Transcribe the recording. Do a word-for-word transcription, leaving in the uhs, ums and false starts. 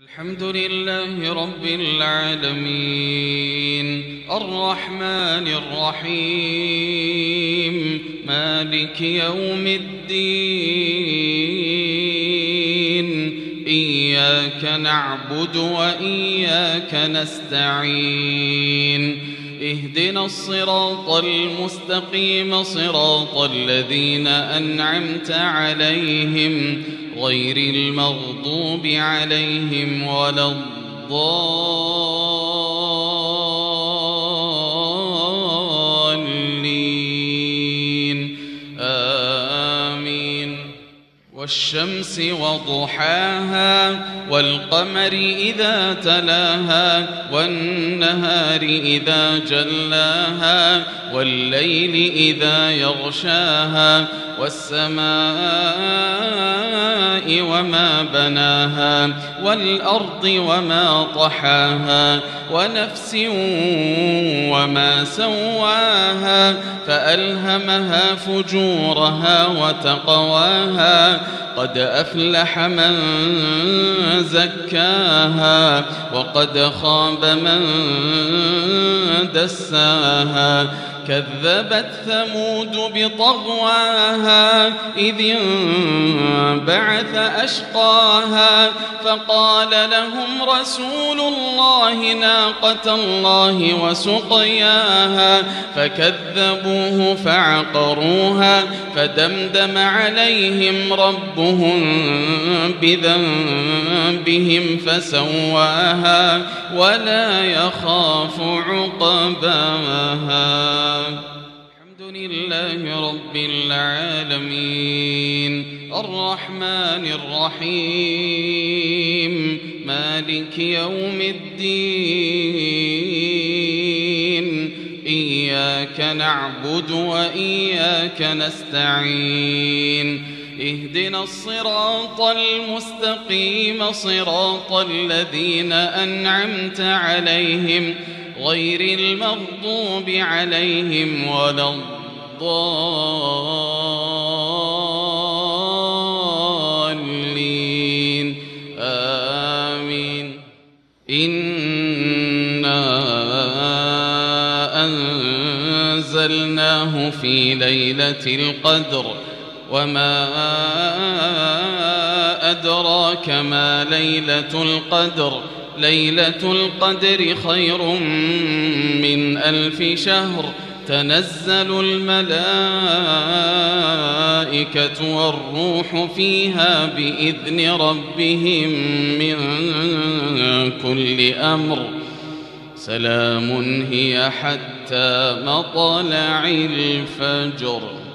الحمد لله رب العالمين الرحمن الرحيم مالك يوم الدين إياك نعبد وإياك نستعين اهدنا الصراط المستقيم صراط الذين أنعمت عليهم غير المغضوب عليهم ولا الضالين آمين. والشمس وضحاها والقمر إذا تلاها والنهار إذا جلاها والليل إذا يغشاها والسماء وما بناها والأرض وما طحاها ونفس وما سواها فألهمها فجورها وتقواها قد أفلح من زكاها وقد خاب من دساها كذبت ثمود بطغواها إذ انبعث أشقاها فقال لهم رسول الله ناقة الله وسقياها فكذبوه فعقروها فدمدم عليهم ربهم بذنبهم فسواها ولا يخاف عقباها. الحمد لله رب العالمين الرحمن الرحيم مالك يوم الدين إياك نعبد وإياك نستعين اهدنا الصراط المستقيم صراط الذين أنعمت عليهم غير المغضوب عليهم ولا الضالين آمين. إنا أنزلناه في ليلة القدر وما أدراك ما ليلة القدر ليلة القدر خير من ألف شهر تنزل الملائكة والروح فيها بإذن ربهم من كل أمر سلام هي حتى مطلع الفجر.